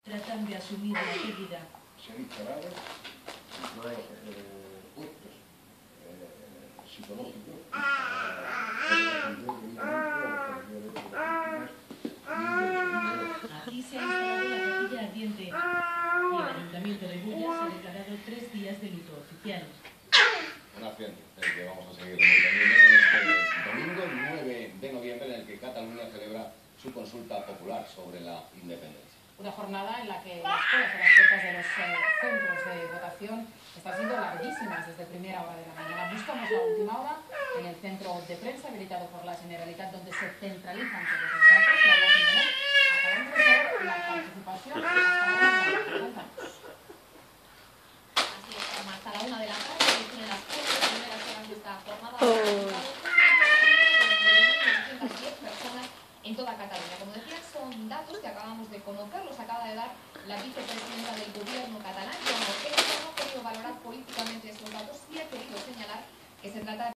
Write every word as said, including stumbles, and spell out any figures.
tratan de asumir la actividad. Se han instalado los eh, puestos eh, psicológicos Aquí se ha instalado la capilla ardiente y el Ayuntamiento de Bullas ha declarado tres días de luto oficial. Un accidente, el que vamos a seguir muy pendientes en este domingo nueve de noviembre, en el que Cataluña celebra su consulta popular sobre la independencia. Una jornada en la que las colas a las puertas de los eh, centros de votación están siendo larguísimas desde primera hora de la mañana. Buscamos la última hora en el centro de prensa habilitado por la Generalitat, donde se centralizan todos los datos. Y ahora Jiménez, acabamos de saber la participación hasta la una de la tarde. Así es, como hasta la una de la tarde, que tienen las cuatro primeras horas de esta jornada. diez personas en toda Cataluña. Como decía, son datos que acabamos de conocer, los acaba de dar la vicepresidenta del gobierno catalán. Como ella no ha querido valorar políticamente estos datos, sí ha querido señalar que se trata